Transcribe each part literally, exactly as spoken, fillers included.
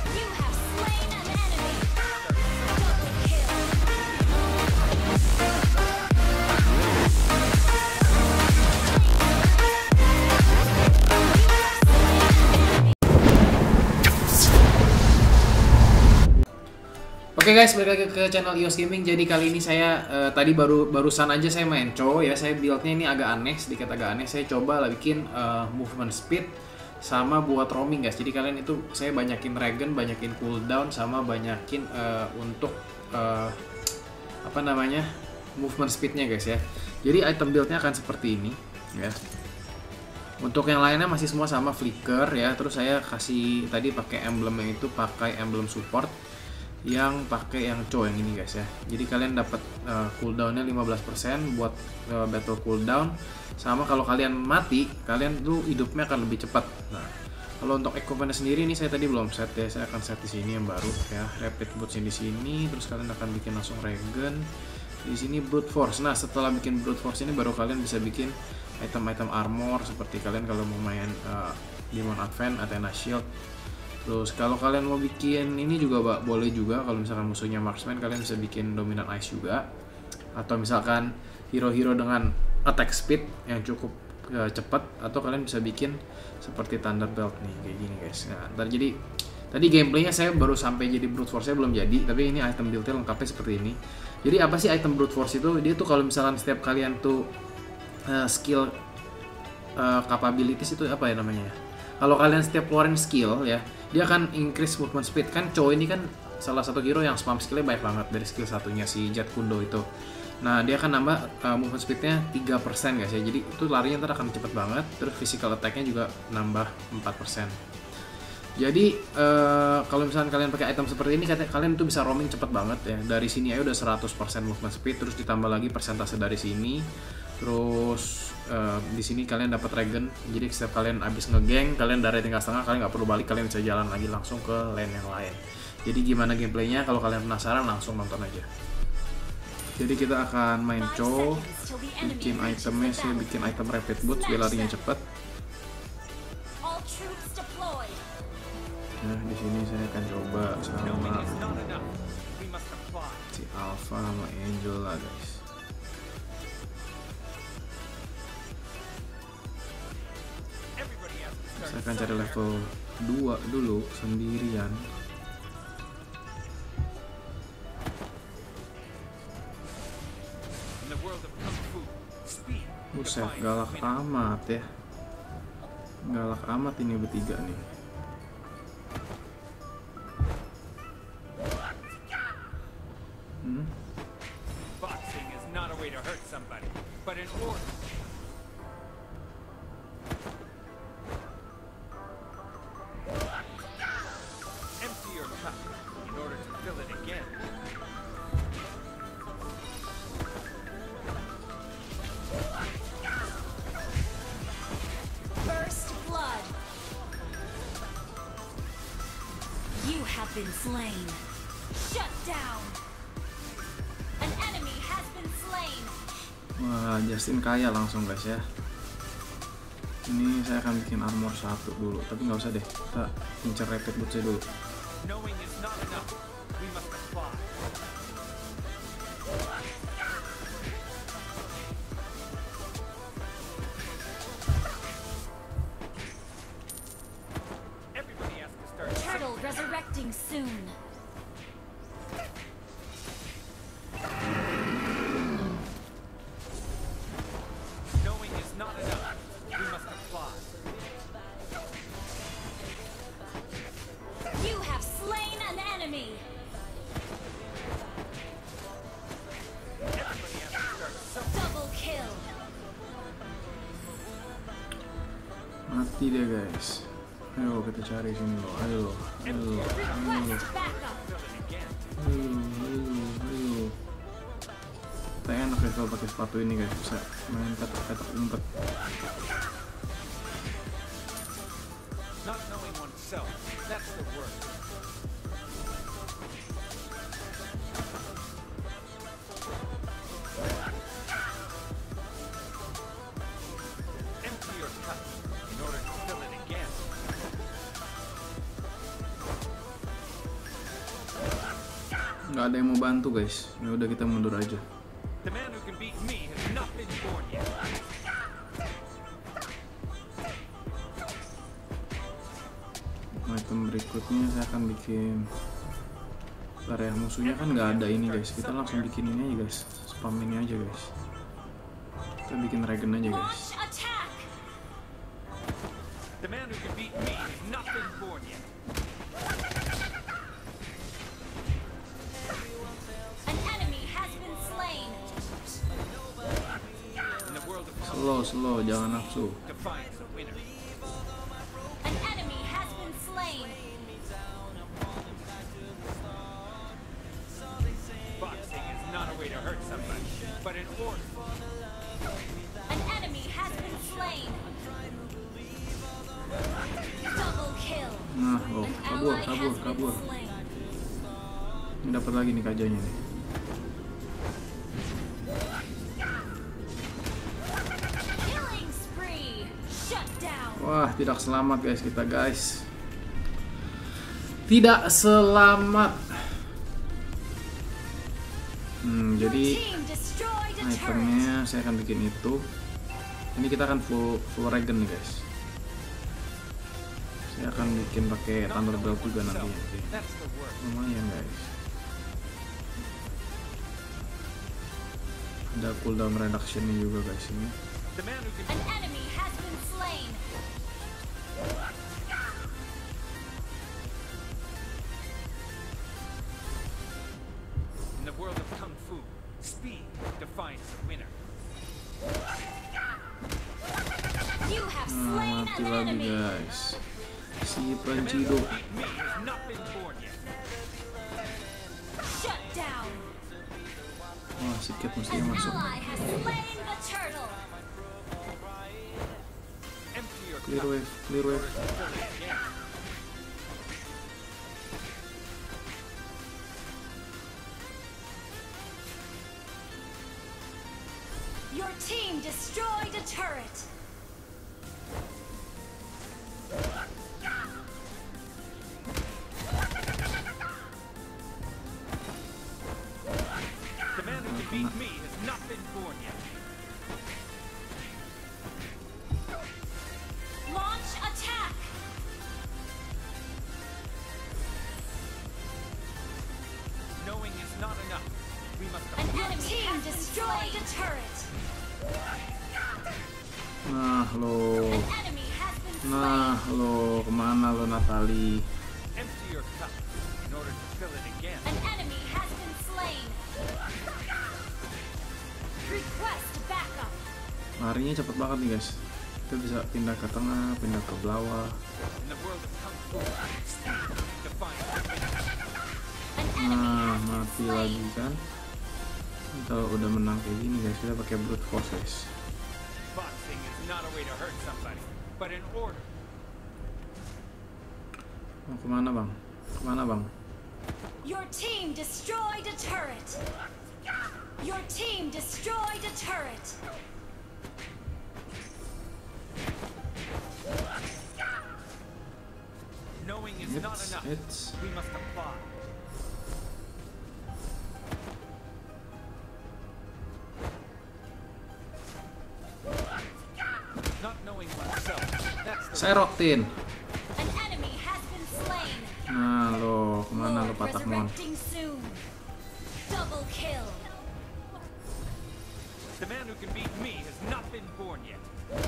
You have slain an enemy. Double kill. Oke guys, balik lagi ke channel Ios Gaming. Jadi kali ini saya uh, tadi baru barusan aja saya main cow ya. Saya buildnya ini agak aneh, sedikit agak aneh. Saya coba lah bikin uh, movement speed sama buat roaming guys. Jadi kalian itu saya banyakin regen, banyakin cooldown, sama banyakin uh, untuk uh, apa namanya movement speednya guys ya. Jadi item buildnya akan seperti ini ya. Untuk yang lainnya masih semua sama flicker ya. Terus saya kasih tadi pakai emblemnya itu pakai emblem support yang pakai yang cow yang ini guys ya. Jadi kalian dapat uh, cooldownnya lima belas persen buat uh, battle cooldown. Sama kalau kalian mati, kalian tuh hidupnya akan lebih cepat. Nah, kalau untuk equipment sendiri ini saya tadi belum set ya. Saya akan set di sini yang baru ya. Rapid boots di sini, terus kalian akan bikin langsung regen. Di sini brute force. Nah, setelah bikin brute force ini baru kalian bisa bikin item-item armor seperti kalian kalau mau main uh, Demon Advent, Athena Shield. Terus kalau kalian mau bikin ini juga Pak, boleh juga. Kalau misalkan musuhnya marksman, kalian bisa bikin dominant ice juga. Atau misalkan hero-hero dengan attack speed yang cukup uh, cepat, atau kalian bisa bikin seperti Thunderbelt nih kayak gini guys. Nah, ntar jadi tadi gameplaynya saya baru sampai jadi brute force, saya belum jadi, tapi ini item buildnya lengkapnya seperti ini. Jadi apa sih item brute force itu? Dia tuh kalau misalkan setiap kalian tuh uh, skill uh, capabilities itu apa ya namanya ya? Kalau kalian setiap keluarin skill ya, dia akan increase movement speed. Kan cow ini kan salah satu hero yang spam skillnya banyak banget dari skill satunya si Jet Kundo itu. Nah, dia akan nambah uh, movement speednya tiga persen guys ya. Jadi itu larinya ntar akan cepet banget. Terus physical attacknya juga nambah empat persen. Jadi uh, kalau misalnya kalian pakai item seperti ini, kalian tuh bisa roaming cepet banget ya. Dari sini aja udah seratus persen movement speed, terus ditambah lagi persentase dari sini. Terus uh, di sini kalian dapat regen. Jadi setiap kalian habis ngegeng, kalian dari tingkat setengah, kalian nggak perlu balik, kalian bisa jalan lagi langsung ke lane yang lain. Jadi gimana gameplaynya? Kalau kalian penasaran, langsung nonton aja. Jadi kita akan main cow, bikin itemnya, saya bikin item rapid boots biar larinya cepet. Nah, di sini saya akan coba sama si Alpha sama Angel lah guys. Saya akan cari level dua dulu sendirian. Buset, galak amat ya. Galak amat ini bertiga nih. Hmm? Boxing is not a way to hurt somebody, but in order. Empty your cup in order to fill it again. First blood. You have been slain. Shut down. An enemy has been slain. Wah, Justin kaya langsung guys ya. Ini saya akan bikin armor satu dulu, tapi nggak usah deh, kita incer rapid bootsnya dulu. Knowing is not enough. We must apply. Everybody has to start. Turtle resurrecting soon. Knowing is not enough. We must apply. You have slain an enemy. Everybody has to start. So Double kill. Mati dia guys. Ayo kita cari sini loh. Ayo, ayo, ayo, Request backup. fill it again. ayo, ayo, ayo. Kita enak ya kalau pakai sepatu ini guys, bisa main petak-petak umpet. Not knowing oneself. That's the word. Empty your cup in order to fill it again. Nggak ada yang mau bantu guys. Ya udah kita mundur aja. The man who can beat me has not been born yet. Item berikutnya saya akan bikin area musuhnya kan nggak ada ini guys. Kita langsung bikin ini aja guys. Spam ini aja guys. Kita bikin regen aja guys. Launch attack. The man who can beat me has not been born yet. An enemy has been slain. In the world of Slow slow jangan nafsu. defines the winner. An enemy has been slain. Boxing is not a way to hurt somebody, but in order. An enemy has been slain. Double kill. Nah loh An kabur ally kabur has been kabur. slain. Ini dapat lagi nih kajanya nih. Killing spree. Shut down. Wah tidak selamat guys kita guys. Tidak selamat. Hmm, Your jadi team destroyed a turret. itemnya saya akan bikin itu. Ini kita akan full full regen nih guys. Saya akan bikin pakai thunder belt juga nanti. Oke. That's the word. Lumayan guys. Ada cooldown reductionnya juga guys ini. The man who can An enemy has been slain. in the world of kung fu, speed defines the winner. You have Nah, slain mati an lagi enemy. guys. Si The man who Pancido. can beat me has not been born yet. Shut down. Wah si Cat mesti An masuk. ally has slain the turtle. Empty your Clear cup. wave, clear wave. Fill it again. Your team destroyed a turret. The man who can beat me has not been born yet. Launch attack. Knowing is not enough. We must An enemy team destroyed a turret. Nah lo, An enemy has been slain. nah lo kemana lo Natali? empty your cup in order to fill it again. An enemy has been slain. Request backup. Larinya cepet banget nih guys. Kita bisa pindah ke tengah, pindah ke bawah. In the world of kung fu, speed defines the winner. An enemy Nah has been mati slain. lagi kan? Kalau udah menang kayak gini guys, kita pakai brute force guys. Boxing is not a way to hurt somebody, but in order. Mau kemana bang? Kemana bang? Your team destroyed a turret. Your team destroyed a turret. Knowing is not It's, enough. it's. We must apply. Not knowing oneself. That's the Saya Roktin. An enemy has been slain. Nah lo, kemana lo Lord Patakmon? resurrecting soon. Double kill. The man who can beat me has not been born yet.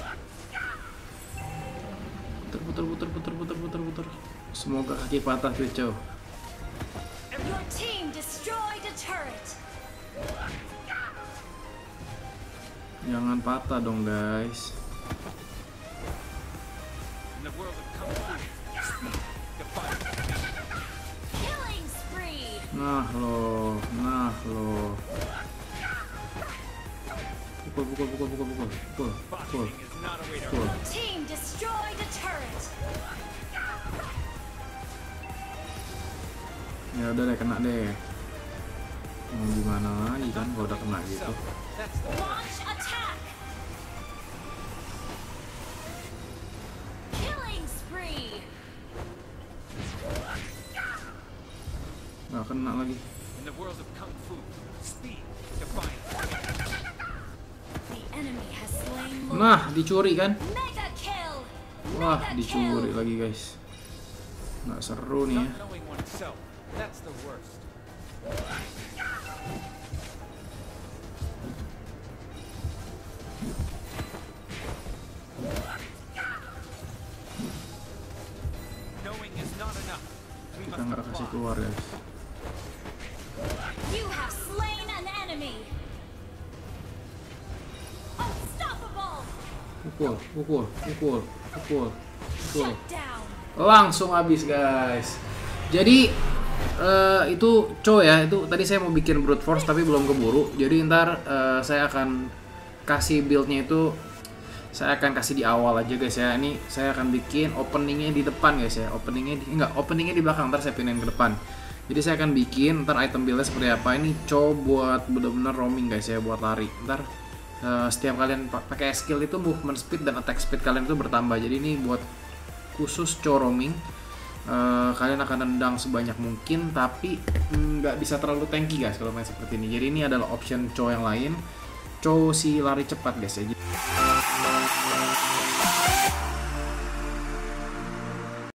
Puter puter puter puter puter puter puter. Semoga kaki patah cucu. Your team destroyed a turret. Jangan patah dong guys. In the world of kung fu, speed defines the winner. Killing spree. Nah lo, nah lo. Pukul pukul pukul pukul pukul pukul pukul. Boxing is not a way to Pukul. hurt. Team destroyed a turret. Ya udah deh kena deh. Mau gimana lagi kan kalau udah kena gitu. That's the Launch attack. Killing spree. Nggak kena lagi. In the world of kung fu, speed defines the winner. The enemy has slain Lord. Nah, dicuri kan? Mega kill. Wah, Mega dicuri kill. lagi guys. Nggak seru nih ya. Not knowing oneself, that's the worst. Knowing is not enough. We Kita must nggak kasih apply. keluar guys. You have slain an enemy. Unstoppable. Pukul, pukul, pukul, pukul, pukul. Shut down. Langsung habis guys. Jadi eh, itu Cho ya, itu tadi saya mau bikin brute force tapi belum keburu. Jadi ntar eh, saya akan kasih buildnya itu, saya akan kasih di awal aja guys ya. Ini saya akan bikin openingnya di depan guys ya. Openingnya di, enggak, openingnya di belakang, ntar saya pindahin ke depan. Jadi saya akan bikin ntar item buildnya seperti apa. Ini Cho buat bener-bener roaming guys ya, buat lari. Ntar eh, setiap kalian pa- pakai skill itu movement speed dan attack speed kalian itu bertambah. Jadi ini buat khusus Cho roaming. Eh, kalian akan nendang sebanyak mungkin tapi nggak bisa terlalu tanky guys kalau main seperti ini. Jadi ini adalah option Cho yang lain. Cho si lari cepat guys ya.